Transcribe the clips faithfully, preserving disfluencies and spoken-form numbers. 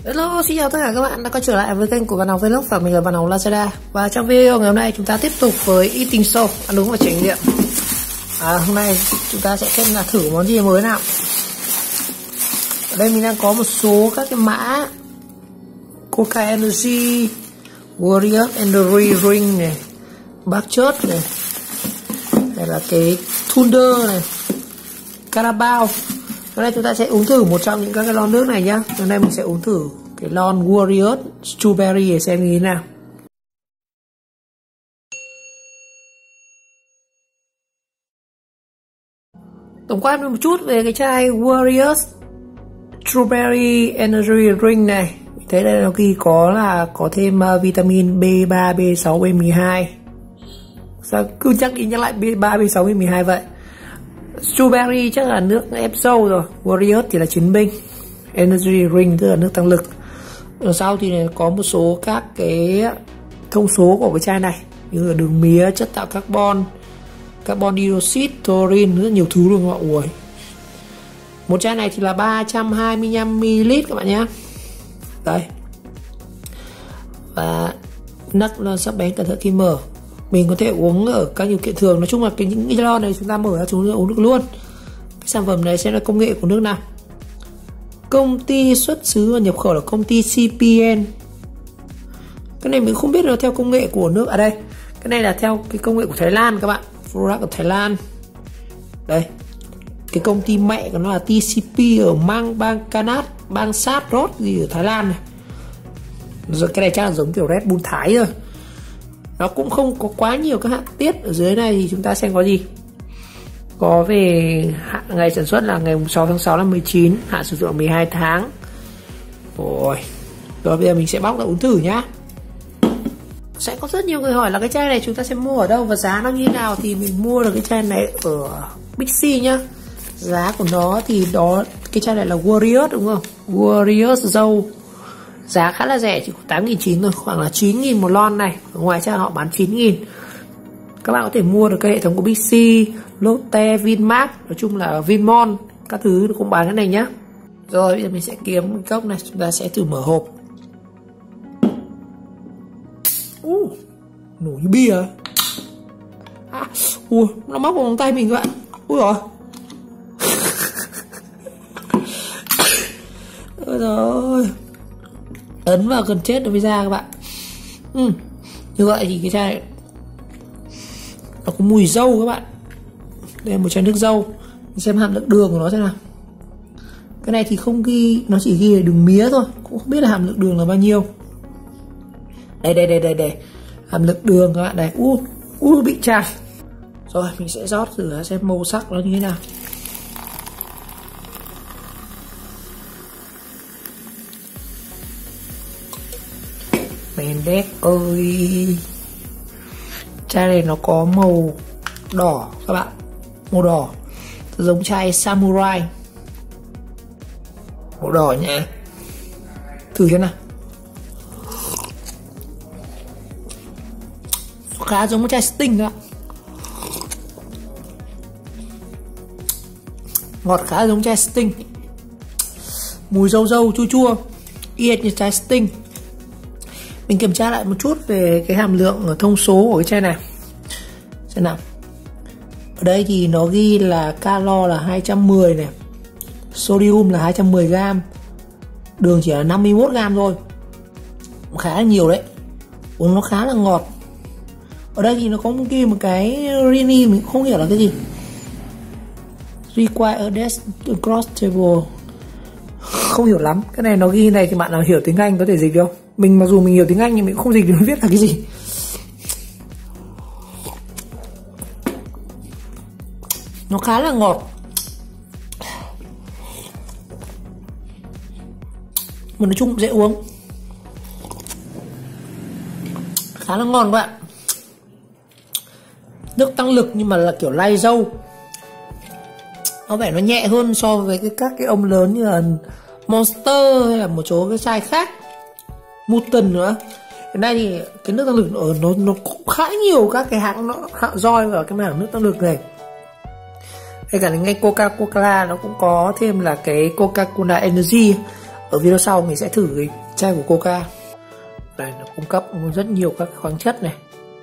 Hello, xin chào tất cả các bạn đã quay trở lại với kênh của Văn Hóng Vlog và mình là Văn Hóng Lazada. Và trong video ngày hôm nay chúng ta tiếp tục với eating show, ăn uống và trải nghiệm. À, hôm nay chúng ta sẽ xem là thử món gì mới nào. Ở đây mình đang có một số các cái mã Coca Energy, Warrior Energy Ring này, bác chớt này, đây là cái Thunder này, Carabao. Hôm nay chúng ta sẽ uống thử một trong những các cái lon nước này nhá. Hôm nay mình sẽ uống thử cái lon Warrior Strawberry để xem như thế nào. Tổng quan một chút về cái chai Warrior Strawberry Energy Drink này. Mình thấy đây là ghi có là có thêm uh, vitamin B ba, B sáu, B mười hai. Sao cứ chắc đi nhắc lại B ba, B sáu, B mười hai vậy. Strawberry chắc là nước ép dâu rồi. Warrior thì là chiến binh. Energy Drink tức là nước tăng lực. Ở sau thì có một số các cái thông số của cái chai này, như là đường mía, chất tạo carbon, carbon dioxide, taurine, rất nhiều thứ luôn các bạn. Ui. Một chai này thì là ba trăm hai mươi lăm mi li lít các bạn nhé. Đây. Và nắp là sắc bén, cẩn thận khi mở. Mình có thể uống ở các điều kiện thường. Nói chung là cái những cái lon này chúng ta mở ra chúng ta uống được luôn. Cái sản phẩm này sẽ là công nghệ của nước nào? Công ty xuất xứ và nhập khẩu là công ty xê pê en. Cái này mình không biết là theo công nghệ của nước ở à đây. Cái này là theo cái công nghệ của Thái Lan các bạn. Product của Thái Lan. Đây. Cái công ty mẹ của nó là tê xê pê ở Mang Bang Kanat, bang Sát Rốt gì ở Thái Lan này. Rồi cái này chắc là giống kiểu Red Bull Thái rồi. Nó cũng không có quá nhiều các hạng tiết. Ở dưới này thì chúng ta xem có gì. Có về hạn ngày sản xuất là ngày sáu tháng sáu năm mười chín, hạn sử dụng mười hai tháng. Rồi. Rồi bây giờ mình sẽ bóc ra uống thử nhá. Sẽ có rất nhiều người hỏi là cái chai này chúng ta sẽ mua ở đâu và giá nó như thế nào. Thì mình mua được cái chai này ở Big C nhá. Giá của nó thì đó, cái chai này là Warrior đúng không? Warrior dâu. Giá khá là rẻ, chỉ có tám nghìn chín trăm thôi, khoảng là chín nghìn một lon này. Ở ngoài cha họ bán chín nghìn. Các bạn có thể mua được cái hệ thống của Big C, Lotte, Vinmart, nói chung là Vinmall, các thứ cũng bán cái này nhá. Rồi bây giờ mình sẽ kiếm một cốc này, chúng ta sẽ thử mở hộp. Uh, nổ như bia. À, ui, nó móc vào vòng tay mình các bạn. Ui rồi. Ôi rồi. Ấn vào gần chết rồi mới ra các bạn. Ừ. Như vậy thì cái chai này nó có mùi dâu các bạn. Đây là một chai nước dâu. Mình xem hàm lượng đường của nó thế nào. Cái này thì không ghi, nó chỉ ghi là đường mía thôi, cũng không biết là hàm lượng đường là bao nhiêu. Đây đây đây đây đây. Hàm lượng đường các bạn đây. U u bị tràn. Rồi mình sẽ rót thử xem màu sắc nó như thế nào. Mèn đét ơi. Chai này nó có màu đỏ các bạn. Màu đỏ giống chai Samurai. Màu đỏ nhé. Thử xem nào. Khá giống một chai Sting đó. Ngọt khá giống chai Sting. Mùi dâu dâu chua chua, y hệt như chai Sting. Mình kiểm tra lại một chút về cái hàm lượng thông số của cái chai này. Xem nào. Ở đây thì nó ghi là calo là hai trăm mười này, sodium là hai trăm mười gam, đường chỉ là năm mươi mốt gam thôi. Khá là nhiều đấy. Uống nó khá là ngọt. Ở đây thì nó có một ghi một cái rini mình không hiểu là cái gì. Required across table. Không hiểu lắm. Cái này nó ghi này thì bạn nào hiểu tiếng Anh có thể dịch được không? Mình mặc dù mình hiểu tiếng Anh nhưng mình cũng không dịch được viết là cái gì. Nó khá là ngọt. Mà nói chung dễ uống. Khá là ngon các bạn. Nước tăng lực nhưng mà là kiểu lai dâu. Nó vẻ nó nhẹ hơn so với cái, các cái ông lớn như là Monster hay là một số cái chai khác. Mutant nữa. Cái này thì cái nước tăng lực ở nó nó cũng khá nhiều các cái hãng nó hãng roi vào cái mảng nước tăng lực này. Hay cả ngay Coca-Cola nó cũng có thêm là cái Coca-Cola Energy. Ở video sau mình sẽ thử cái chai của Coca. Đây, nó cung cấp rất nhiều các khoáng chất này.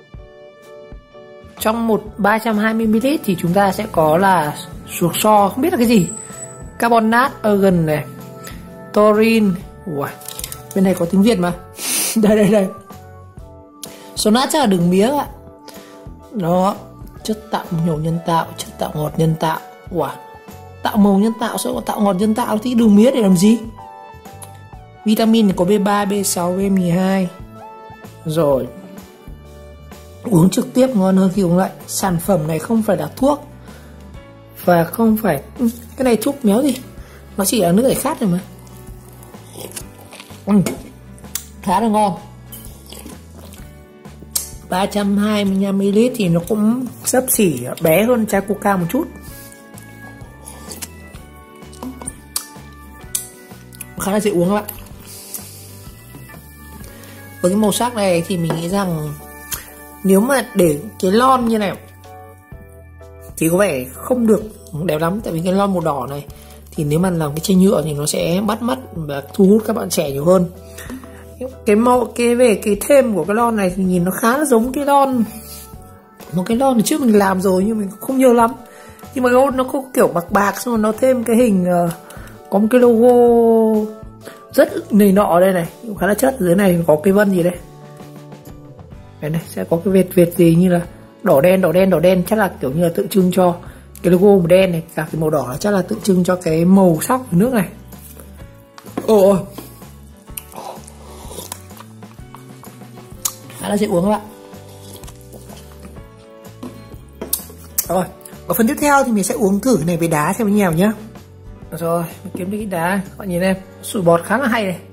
Trong một ba trăm hai mươi mi li lít thì chúng ta sẽ có là suộc so, không biết là cái gì, carbonate argon này, taurine. Ui, bên này có tiếng Việt mà. Đây đây đây. Sonat chắc là đường mía ạ. Đó, chất tạo màu nhân tạo, chất tạo ngọt nhân tạo. Wow, tạo màu nhân tạo, sao có tạo ngọt nhân tạo thì đường mía để làm gì? Vitamin thì có B ba, B sáu, B mười hai. Rồi, uống trực tiếp ngon hơn khi uống lạnh. Sản phẩm này không phải là thuốc và không phải cái này thuốc méo gì, nó chỉ là nước giải khát thôi mà. Ừ, khá là ngon. Ba trăm hai mươi lăm mi li lít thì nó cũng xấp xỉ bé hơn chai Coca một chút. Khá là dễ uống các bạn. Với cái màu sắc này thì mình nghĩ rằng nếu mà để cái lon như này thì có vẻ không được đẹp lắm. Tại vì cái lon màu đỏ này thì nếu mà làm cái chai nhựa thì nó sẽ bắt mắt và thu hút các bạn trẻ nhiều hơn. Cái màu cái về cái thêm của cái lon này thì nhìn nó khá là giống cái lon một cái lon trước mình làm rồi nhưng mình không nhớ lắm. Nhưng mà nó có kiểu bạc bạc, xong rồi nó thêm cái hình uh, có một cái logo rất này nọ đây này, khá là chất. Dưới này có cái vân gì đây, đây này sẽ có cái vệt vệt gì như là đỏ đen đỏ đen đỏ đen, chắc là kiểu như là tượng trưng cho cái logo màu đen này, cả cái màu đỏ chắc là tượng trưng cho cái màu sắc của nước này. Ồ, khá là dễ uống các bạn. Rồi, ở phần tiếp theo thì mình sẽ uống thử cái này với đá xem như nào nhá. Rồi, mình kiếm được cái đá, các bạn nhìn em, sủi bọt khá là hay này.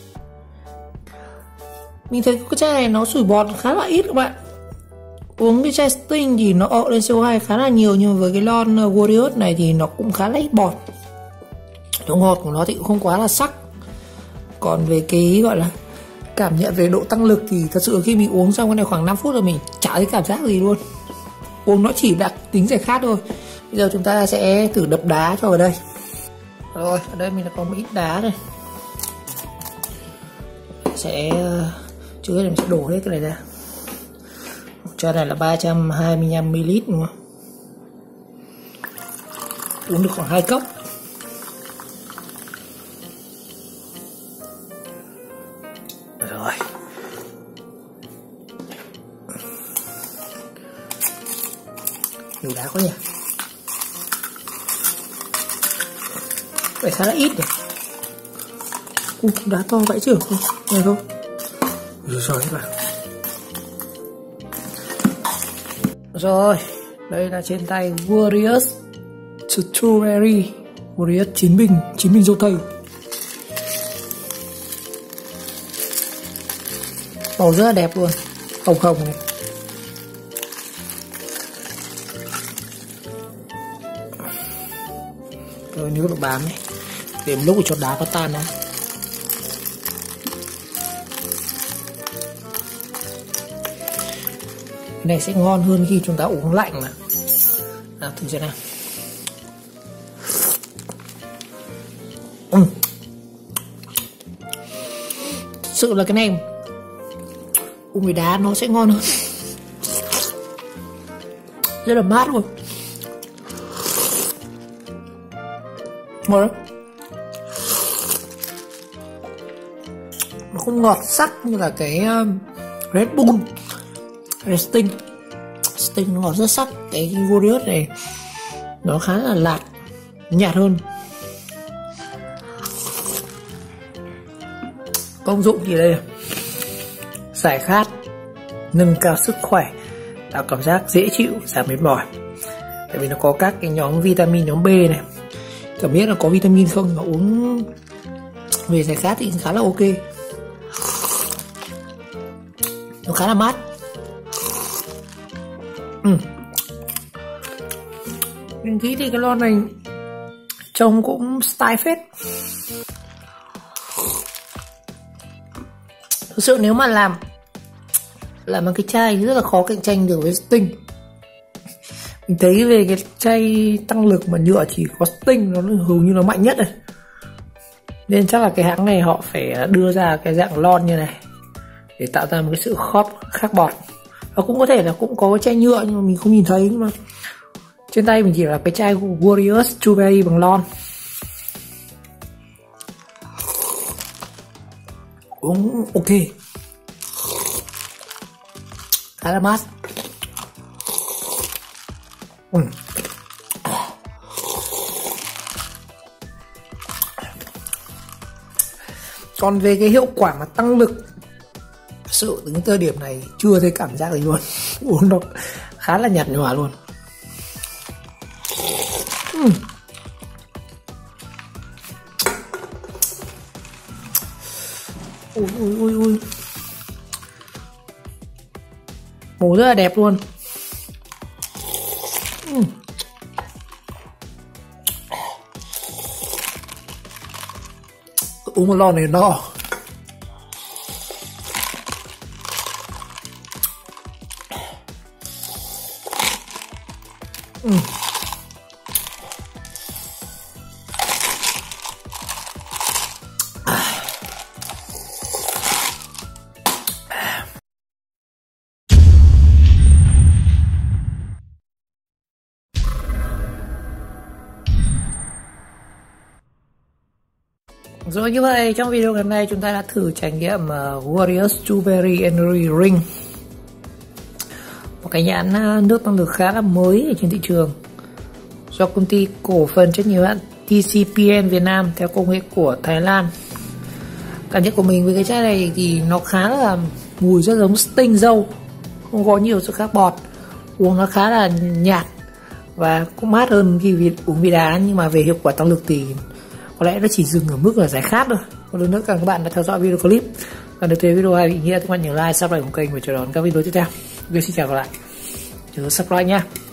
Mình thấy cái chai này nó sủi bọt khá là ít các bạn. Uống cái chai Sting thì nó ợ lên xê o hai khá là nhiều, nhưng mà với cái lon Warrior này thì nó cũng khá là ít bọt. Độ ngọt của nó thì cũng không quá là sắc. Còn về cái gọi là cảm nhận về độ tăng lực thì thật sự khi mình uống xong cái này khoảng năm phút rồi mình chả thấy cảm giác gì luôn. Uống nó chỉ đặc tính giải khát thôi. Bây giờ chúng ta sẽ thử đập đá cho vào đây. Rồi, ở đây mình đã có một ít đá đây. Sẽ trước hết mình sẽ đổ hết cái này ra. Chai này là ba trăm hai mươi lăm mi li lít đúng không? Uống được khoảng hai cốc. Rồi. Nhiều đá quá nhỉ. Vậy khá là ít nhỉ. Ui, đá to vậy chứ không? Nghe không? Rồi rồi các bạn. Rồi, đây là trên tay Warrior Strawberry, Warrior chín bình, chín bình dâu tây. Màu rất là đẹp luôn, hồng hồng này. Rồi nước nó bám này, để một lúc cho đá nó tan ra. Cái này sẽ ngon hơn khi chúng ta uống lạnh mà. Nào thử xem nào. Ừ. Thật sự là cái này uống với đá nó sẽ ngon hơn. Rất là mát luôn. Ngon đấy. Nó không ngọt sắc như là cái um, Red Bull, Red Sting. Sting nó ngọt rất sắc. Cái Warrior này nó khá là lạt, nhạt hơn. Công dụng thì đây, giải khát, nâng cao sức khỏe, tạo cảm giác dễ chịu, giảm mệt mỏi. Tại vì nó có các cái nhóm vitamin, nhóm B này. Chẳng biết là có vitamin không, mà uống về giải khát thì khá là ok. Nó khá là mát. Ừ. Mình nghĩ thì cái lon này trông cũng style phết. Thực sự nếu mà làm làm một cái chai rất là khó cạnh tranh được với Sting. Mình thấy về cái chai tăng lực mà nhựa chỉ có Sting nó hầu như nó mạnh nhất này. Nên chắc là cái hãng này họ phải đưa ra cái dạng lon như này để tạo ra một cái sự khót khác bọt. Và cũng có thể là cũng có cái chai nhựa nhưng mà mình không nhìn thấy, nhưng mà trên tay mình chỉ là cái chai Warrior Strawberry bằng lon. Uống ok, khá là mát. Ừ. Còn về cái hiệu quả mà tăng lực, sự đến thời điểm này chưa thấy cảm giác gì luôn. Uống nó khá là nhạt nhòa luôn. uhm. Ui ui ui ui, màu rất là đẹp luôn. uhm. Uống một lon này no. Ừ. Rồi, như vậy trong video ngày hôm nay chúng ta đã thử trải nghiệm uh, Warrior Strawberry Energy Ring, một cái nhãn uh, nước tăng lực khá là mới ở trên thị trường do công ty cổ phần trách nhiệm hữu hạn tê xê pê en Việt Nam theo công nghệ của Thái Lan. Cảm nhận của mình với cái chai này thì nó khá là mùi rất giống tinh dâu, không có nhiều sự khác bọt, uống nó khá là nhạt và cũng mát hơn khi uống bia đá. Nhưng mà về hiệu quả tăng lực thì có lẽ nó chỉ dừng ở mức là giải khát thôi. Một lần nữa cảm ơn các bạn đã theo dõi video clip, và nếu thấy video hay ý nghĩa thì các bạn nhớ like, subscribe của kênh và chờ đón các video tiếp theo. Xin chào và các bạn, nhớ subscribe nhé.